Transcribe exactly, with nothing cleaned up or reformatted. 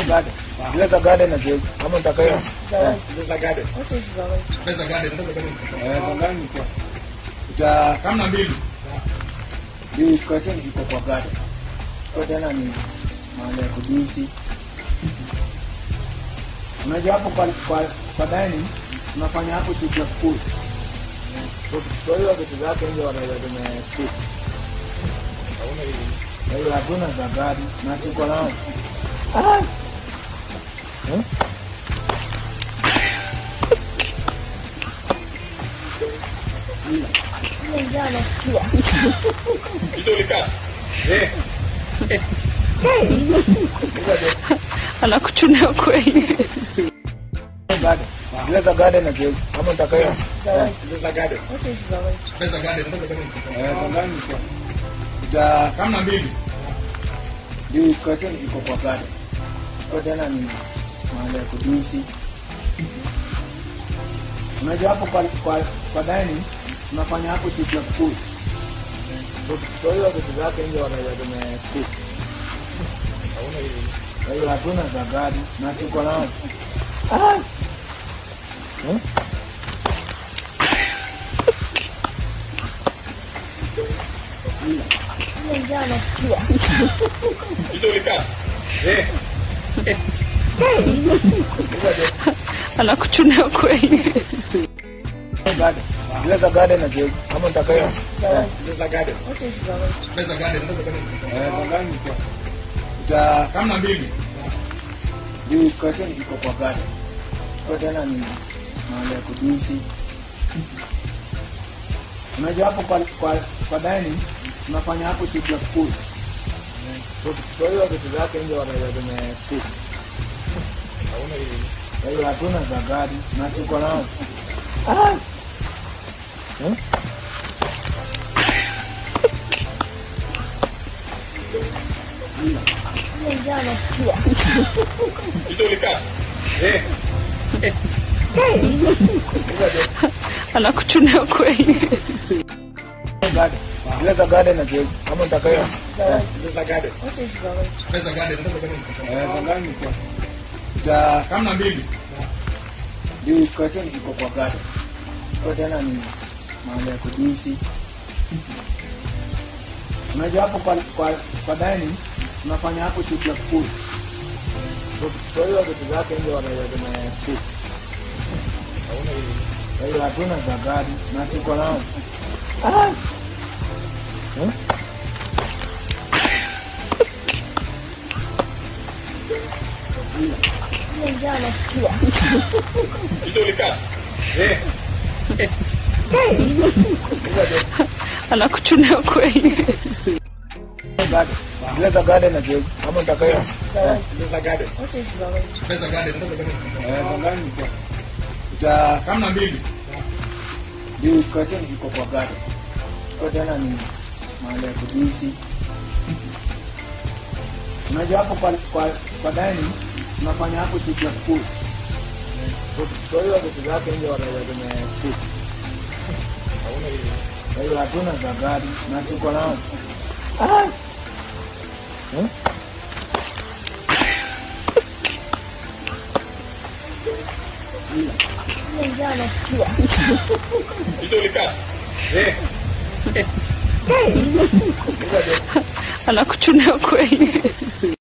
garden. Leza garden na je kama utakayo. Leza garden. What is the right? Leza garden ndio garden. Eh, ndani kwa. Ita Kama na mbili. hii curtain iko kwa garden. Kwa tena ni mahali ya kudusi. Unajua hapo kwa kwa, kwa dining tunafanya hapo kitu ya food. Kwa hiyo vitu zake ndio wanaweza tumecook. Hauna hivi. Kwa hiyo hakuna za gari na tuko nao. Ah. Eh? Mimi ndio nasikia. Hizo ulikaa. Eh. Anakuchunea kweli. Garden. Leza garden na je kama utakayo. Leza garden. What is the right? Leza garden ndio garden. Eh, ndani kwa. Ita Kama na mbili. hii curtain iko kwa garden. Kwa tena ni mahali ya kudusi. Unajua hapo kwa kwa, kwa dining tunafanya hapo kitu ya food. Kwa hiyo vitu zake ndio wanaweza tumecook. Hauna hivi. Kwa hiyo hatuna za gari na tuko nao. Ah. Eh? Mimi ndio nasikia. Hizo ulikaa. Eh. Anakuchunea kweli. Garden. Leza garden na je kama utakayo. Leza garden. What is the right? Leza garden ndio garden. Eh, ndani kwa. Ita Kama na mbili. hii curtain iko kwa garden. Kwa tena ni mahali ya kudusi. Unajua hapo kwa kwa, kwa dining tunafanya hapo kitu ya food. Kwa hiyo vitu zake ndio wanaweza tumecook. Hauna hivi. Kwa hiyo hatuna za gari na tuko nao. Ah. Eh? Mimi ndio nasikia. Hizo ulikaa. Eh. Anakuchunea kweli. Garden. Leza garden na je kama utakayo. Leza garden. What is the right? Leza garden ndio garden. Eh, ndani kwa. Ita Kama na mbili. hii curtain iko kwa garden. Kwa tena ni mahali ya kudusi. Unajua hapo kwa kwa, kwa dining tunafanya hapo kitu ya food. Kwa hiyo vitu zake ndio wanaweza tumecook. Hauna hivi. Kwa hiyo hatuna za gari na tuko nao. Ah. Eh? Mimi ndio nasikia. Hizo ulikaa. Eh. Anakuchunea kweli. Garden. Leza garden na je kama utakayo. Leza garden. What is the right? Leza garden ndio garden. Eh, ndani kwa. Ita Kama na mbili. hii curtain iko kwa garden. Kwa tena ni mahali ya kudusi. Unajua hapo kwa kwa, kwa dining tunafanya hapo kitu ya food. Kwa hiyo vitu zake ndio wanaweza tumecook. Hauna hivi. Kwa hiyo hatuna za gari na tuko nao. Ah. Eh? Mimi ndio nasikia. Hizo ulikaa. Eh. Anakuchunea kweli.